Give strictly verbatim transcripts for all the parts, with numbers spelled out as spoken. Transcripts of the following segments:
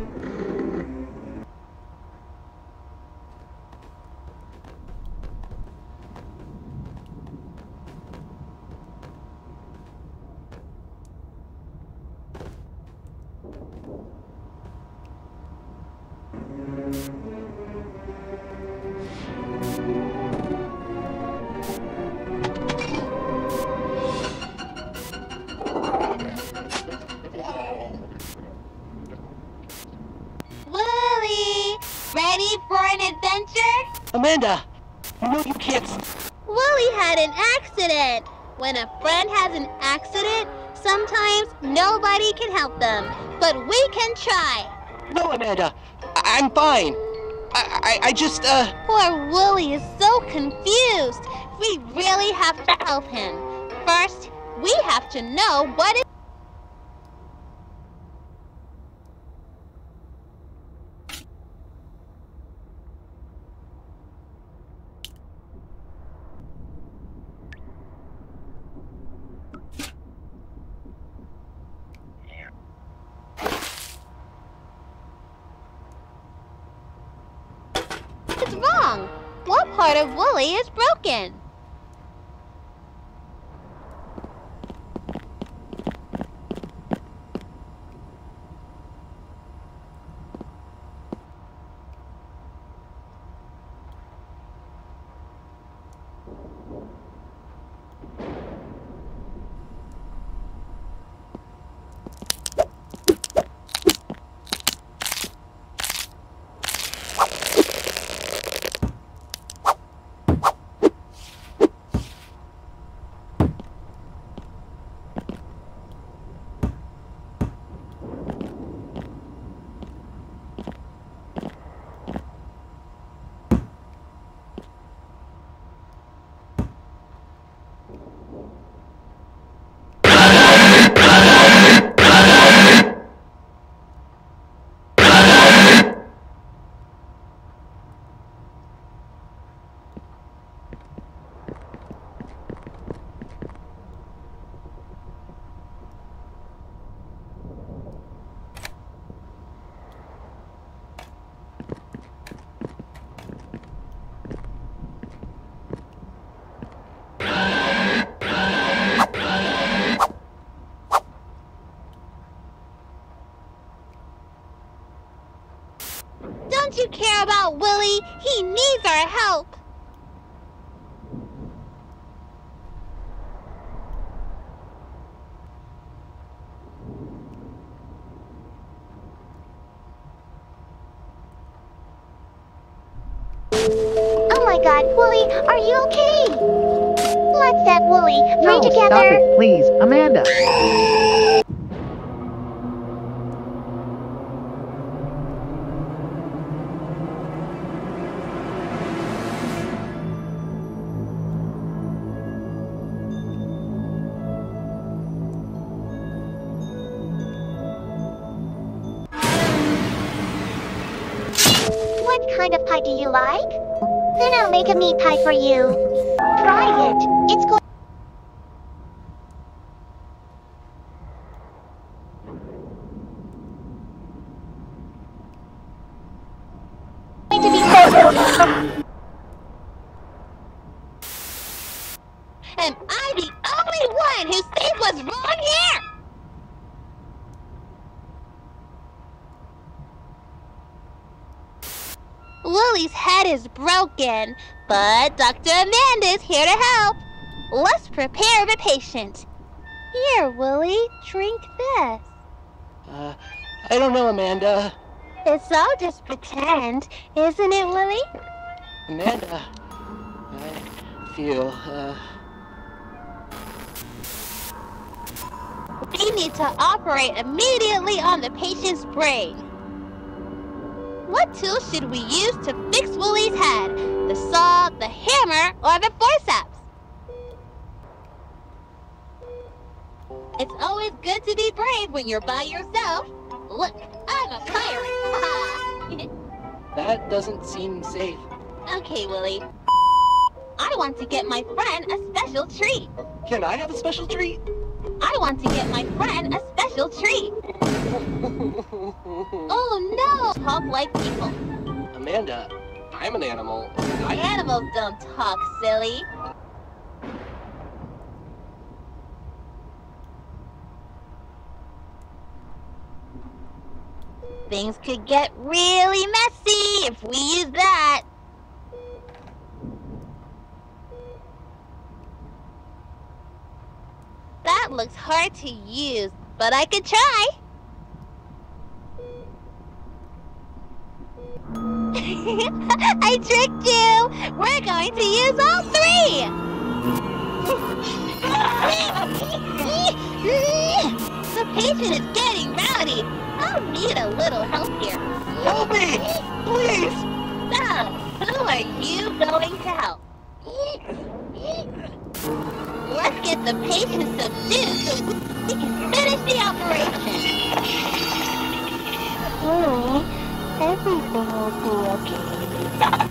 Ready for an adventure? Amanda, you know you can't... Willie had an accident. When a friend has an accident, sometimes nobody can help them. But we can try. No, Amanda. I I'm fine. I, I, I just, uh... Poor Willie is so confused. We really have to help him. First, we have to know what is... What's wrong? What part of Willie is broken? Don't you care about Willie? He needs our help. Oh my god, Willie, are you okay? Let's set Willie free No, together. stop it, please, Amanda. What kind of pie do you like? Then I'll make a meat pie for you. Try it. It's going to be so Am I the only one who sees what's wrong here? Willie's head is broken, but Doctor Amanda is here to help. Let's prepare the patient. Here, Willie, drink this. Uh, I don't know, Amanda. It's all just pretend, isn't it, Willie? Amanda, I feel, uh... We need to operate immediately on the patient's brain. What tool should we use to fix Willie's head? The saw, the hammer, or the forceps? It's always good to be brave when you're by yourself. Look, I'm a pirate. that doesn't seem safe. Okay, Willie. I want to get my friend a special treat. Can I have a special treat? I want to get my friend a special treat. Oh no! Talk like people. Amanda, I'm an animal. I... Animals don't talk, silly. Things could get really messy if we use that. That looks hard to use, but I could try. I tricked you! We're going to use all three! The patient is getting rowdy. I'll need a little help here. Help me! Please! So, who are you going to help? Let's get the patient subdued so we can finish the operation. Alright, everything will be okay.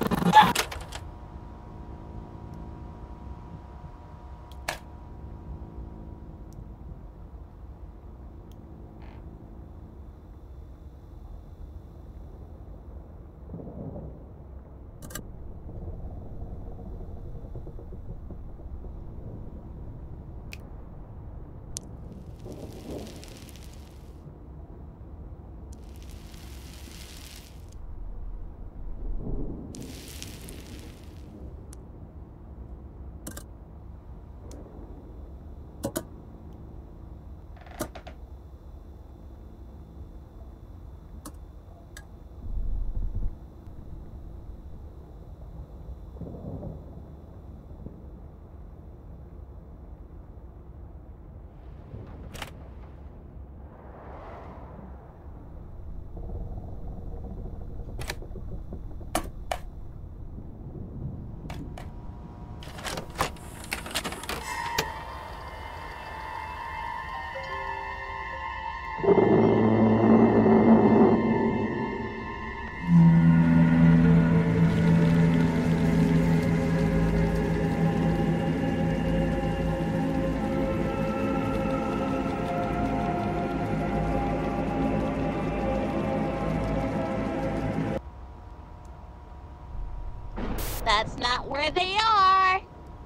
That's not where they are.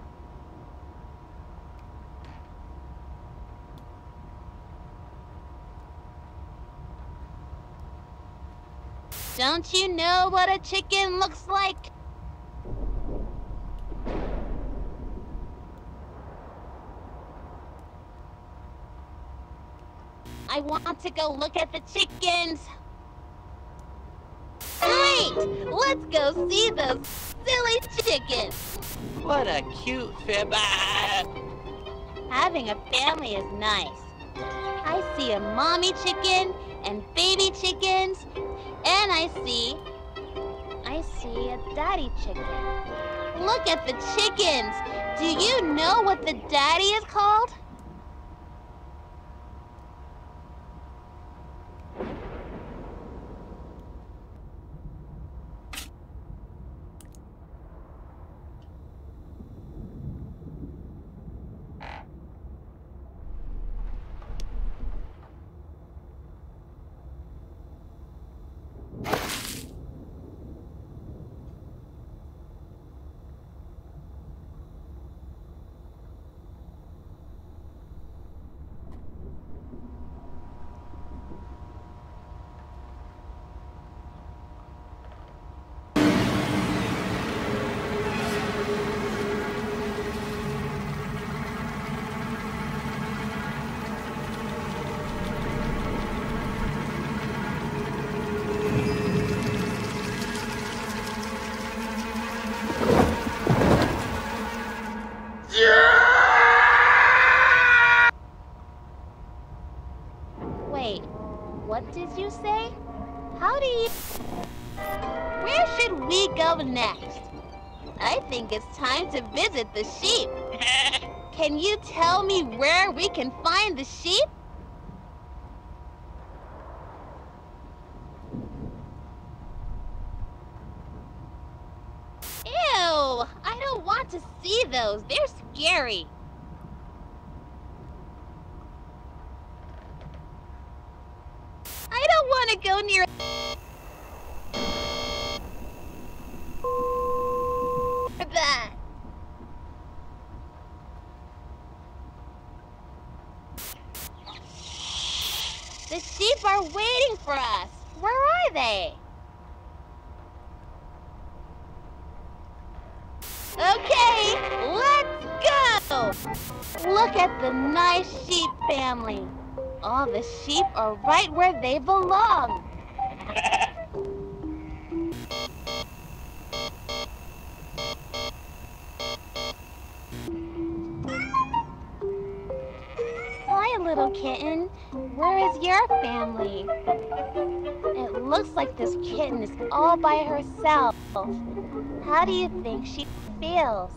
Don't you know what a chicken looks like? I want to go look at the chickens. Great! Let's go see those silly chickens. What a cute fib. Ah! Having a family is nice. I see a mommy chicken and baby chickens, and I see, I see a daddy chicken. Look at the chickens. Do you know what the daddy is called? Wait, what did you say? How do you... Where should we go next? I think it's time to visit the sheep. Can you tell me where we can find the sheep? Ew! I don't want to see those. They're scary. They're waiting for us. Where are they? Okay, let's go! Look at the nice sheep family. All the sheep are right where they belong. Hi, little kitten. Where is your family? It looks like this kitten is all by herself. How do you think she feels?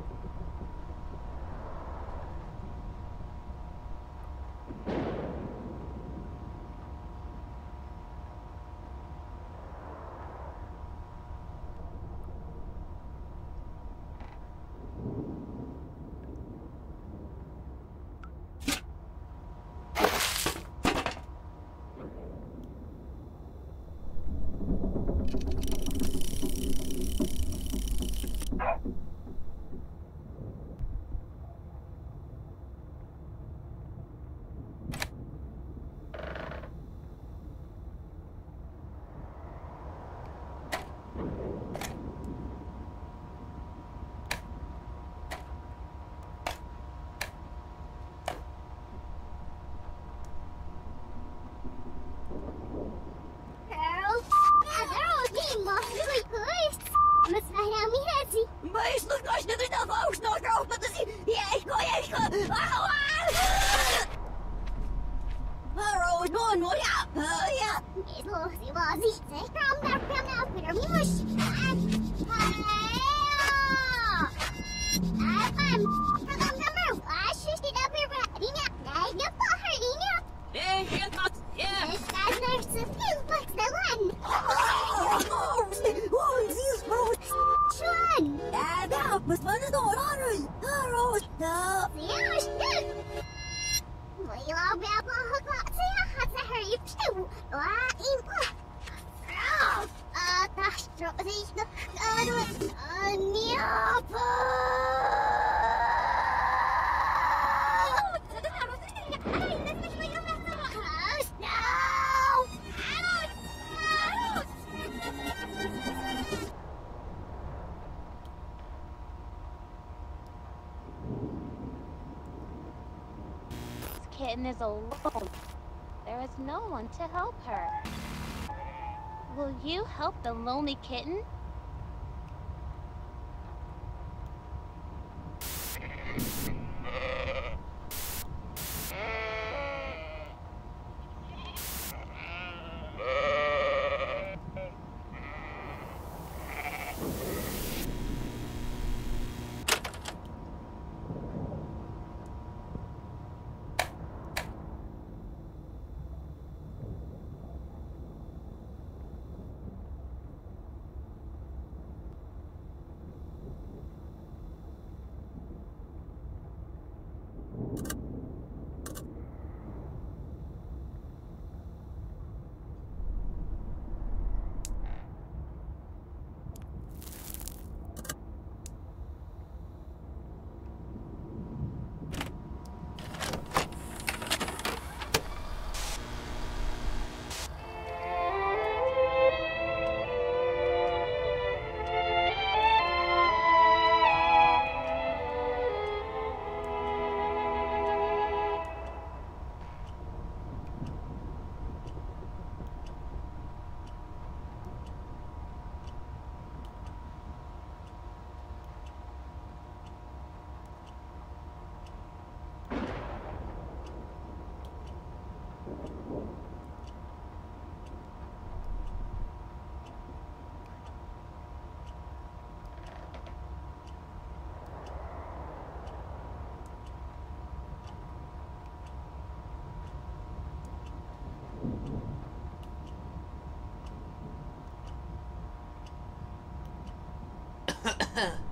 Mas nós nós não estamos, nós não estamos assim. E é isso, é isso. Arroz, não, não, já, já. Isso, se você se from the from the pyramid. I'm from the number. I should get up here. Dina, I get for her, Dina. É, é, é. This guy's nurse is too much the one. Shun. Ja, da, was war das doch? Arroz, da. Yes, good. We love that one. See, I have to hurry too. What? Oh, uh, that's true. This the uh, This kitten is alone. There is no one to help her. Will you help the lonely kitten? Huh.